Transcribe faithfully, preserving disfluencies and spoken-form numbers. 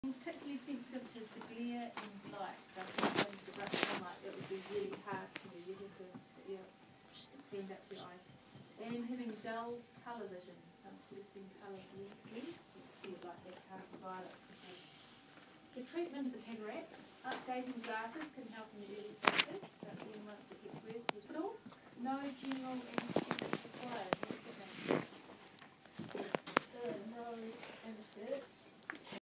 Particularly sensitive to the glare and light, so if you're going to the bright sunlight, it would be really hard to do. You'd have to put your hand up to your eyes. And having dull colour vision, so instead of seeing colour blue, you can see it like that kind of violet. The treatment of the cataract, updating glasses can help in the early stages, but then once it gets worse,